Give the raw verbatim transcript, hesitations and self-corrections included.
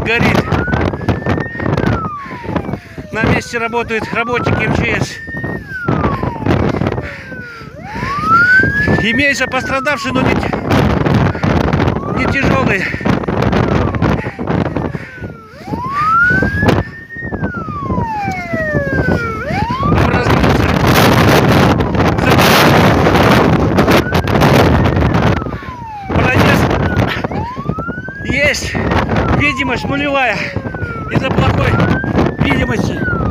горит. На месте работают работники эм че эс. Имеются пострадавшие, но не, не тяжелые. Есть видимость нулевая из-за плохой видимости.